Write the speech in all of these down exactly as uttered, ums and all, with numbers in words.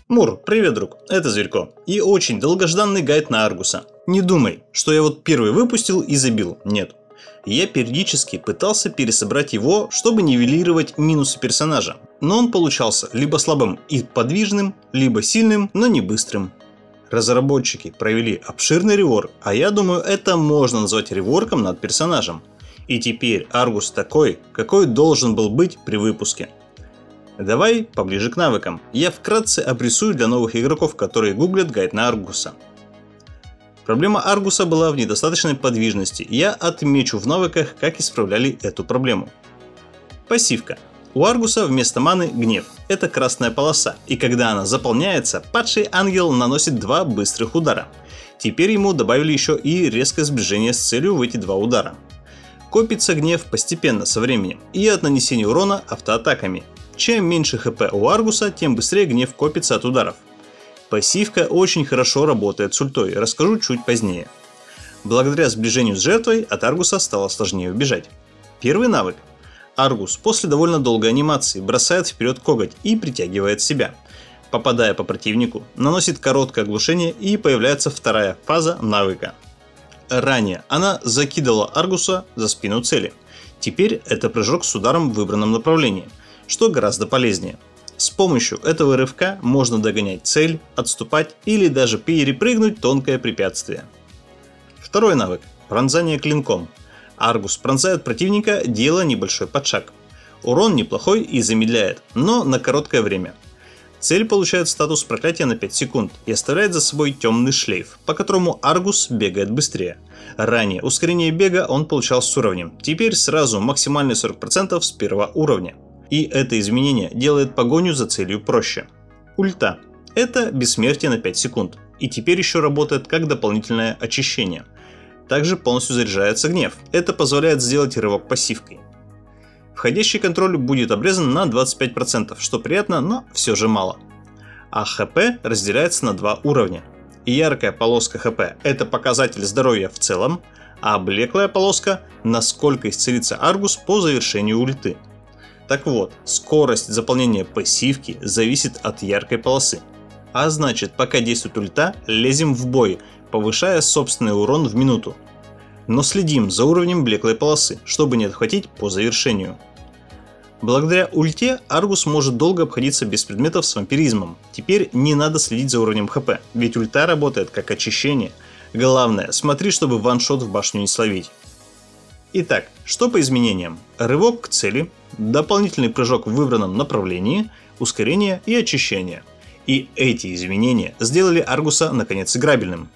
Мур, привет, друг, это Зверько. И очень долгожданный гайд на Аргуса. Не думай, что я вот первый выпустил и забил, нет. Я периодически пытался пересобрать его, чтобы нивелировать минусы персонажа. Но он получался либо слабым и подвижным, либо сильным, но не быстрым. Разработчики провели обширный реворк, а я думаю, это можно назвать реворком над персонажем. И теперь Аргус такой, какой должен был быть при выпуске. Давай поближе к навыкам. Я вкратце обрисую для новых игроков, которые гуглят гайд на Аргуса. Проблема Аргуса была в недостаточной подвижности. Я отмечу в навыках, как исправляли эту проблему. Пассивка. У Аргуса вместо маны гнев. Это красная полоса, и когда она заполняется, падший ангел наносит два быстрых удара. Теперь ему добавили еще и резкое сближение с целью в эти два удара. Копится гнев постепенно со временем и от нанесения урона автоатаками. Чем меньше хп у Аргуса, тем быстрее гнев копится от ударов. Пассивка очень хорошо работает с ультой, расскажу чуть позднее. Благодаря сближению с жертвой от Аргуса стало сложнее убежать. Первый навык. Аргус после довольно долгой анимации бросает вперед коготь и притягивает себя. Попадая по противнику, наносит короткое оглушение и появляется вторая фаза навыка. Ранее она закидывала Аргуса за спину цели. Теперь это прыжок с ударом в выбранном направлении, что гораздо полезнее. С помощью этого рывка можно догонять цель, отступать или даже перепрыгнуть тонкое препятствие. Второй навык. Пронзание клинком. Аргус пронзает противника, делая небольшой подшаг. Урон неплохой и замедляет, но на короткое время. Цель получает статус проклятия на пять секунд и оставляет за собой темный шлейф, по которому Аргус бегает быстрее. Ранее ускорение бега он получал с уровнем, теперь сразу максимальный сорок процентов с первого уровня. И это изменение делает погоню за целью проще. Ульта. Это бессмертие на пять секунд, и теперь еще работает как дополнительное очищение. Также полностью заряжается гнев, это позволяет сделать рывок пассивкой. Входящий контроль будет обрезан на двадцать пять процентов, что приятно, но все же мало. А ХП разделяется на два уровня. Яркая полоска ХП – это показатель здоровья в целом, а блеклая полоска – насколько исцелится Аргус по завершению ульты. Так вот, скорость заполнения пассивки зависит от яркой полосы. А значит, пока действует ульта, лезем в бой, повышая собственный урон в минуту. Но следим за уровнем блеклой полосы, чтобы не отхватить по завершению. Благодаря ульте Аргус может долго обходиться без предметов с вампиризмом. Теперь не надо следить за уровнем ХП, ведь ульта работает как очищение. Главное, смотри, чтобы ваншот в башню не словить. Итак, что по изменениям? Рывок к цели, дополнительный прыжок в выбранном направлении, ускорение и очищение. И эти изменения сделали Аргуса наконец играбельным.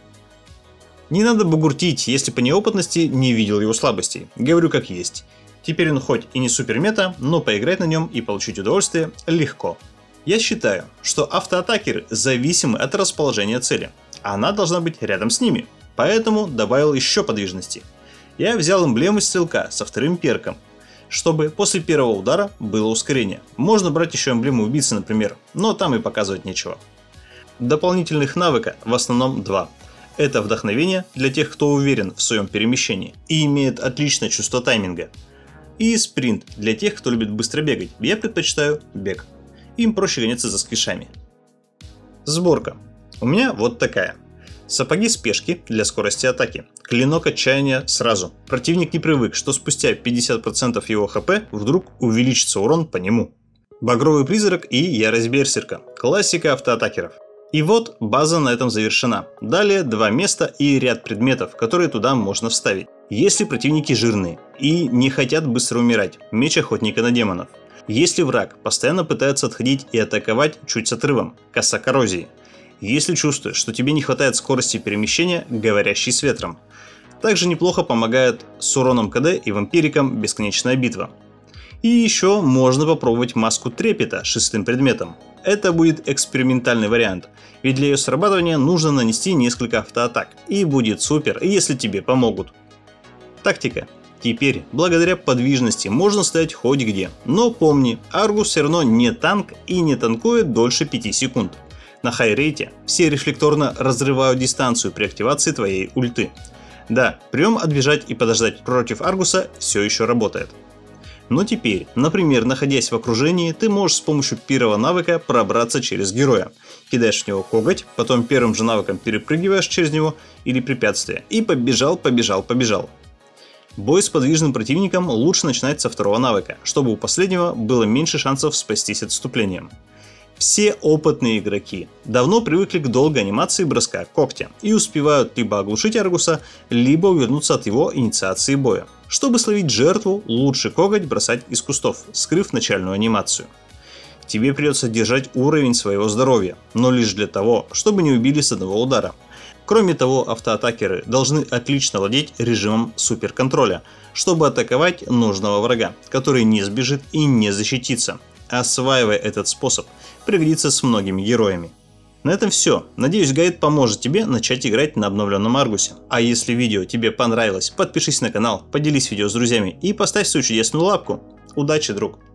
Не надо бугуртить, если по неопытности не видел его слабостей. Говорю как есть. Теперь он хоть и не супер мета, но поиграть на нем и получить удовольствие легко. Я считаю, что автоатакеры зависимы от расположения цели. Она должна быть рядом с ними, поэтому добавил еще подвижности. Я взял эмблему стрелка со вторым перком, чтобы после первого удара было ускорение. Можно брать еще эмблему убийцы, например, но там и показывать нечего. Дополнительных навыка в основном два. Это вдохновение для тех, кто уверен в своем перемещении и имеет отличное чувство тайминга. И спринт для тех, кто любит быстро бегать. Я предпочитаю бег. Им проще гоняться за сквишами. Сборка. У меня вот такая. Сапоги спешки для скорости атаки. Клинок отчаяния сразу. Противник не привык, что спустя пятьдесят процентов его хп вдруг увеличится урон по нему. Багровый призрак и ярость берсерка. Классика автоатакеров. И вот база на этом завершена. Далее два места и ряд предметов, которые туда можно вставить. Если противники жирные и не хотят быстро умирать, меч охотника на демонов. Если враг постоянно пытается отходить и атаковать чуть с отрывом, коса коррозии. Если чувствуешь, что тебе не хватает скорости перемещения, говорящий с ветром. Также неплохо помогает с уроном КД и вампириком бесконечная битва. И еще можно попробовать маску трепета шестым предметом. Это будет экспериментальный вариант, ведь для ее срабатывания нужно нанести несколько автоатак. И будет супер, если тебе помогут. Тактика. Теперь, благодаря подвижности, можно стоять хоть где. Но помни, Аргус все равно не танк и не танкует дольше пяти секунд. На хайрейте все рефлекторно разрывают дистанцию при активации твоей ульты. Да, прием отбежать и подождать против Аргуса все еще работает. Но теперь, например, находясь в окружении, ты можешь с помощью первого навыка пробраться через героя. Кидаешь в него коготь, потом первым же навыком перепрыгиваешь через него или препятствие и побежал, побежал, побежал. Бой с подвижным противником лучше начинать со второго навыка, чтобы у последнего было меньше шансов спастись отступлением. Все опытные игроки давно привыкли к долгой анимации броска когтя и успевают либо оглушить Аргуса, либо увернуться от его инициации боя. Чтобы словить жертву, лучше коготь бросать из кустов, скрыв начальную анимацию. Тебе придется держать уровень своего здоровья, но лишь для того, чтобы не убили с одного удара. Кроме того, автоатакеры должны отлично владеть режимом суперконтроля, чтобы атаковать нужного врага, который не сбежит и не защитится. Осваивая этот способ, пригодится с многими героями. На этом все. Надеюсь, гайд поможет тебе начать играть на обновленном Аргусе. А если видео тебе понравилось, подпишись на канал, поделись видео с друзьями и поставь свою чудесную лапку. Удачи, друг!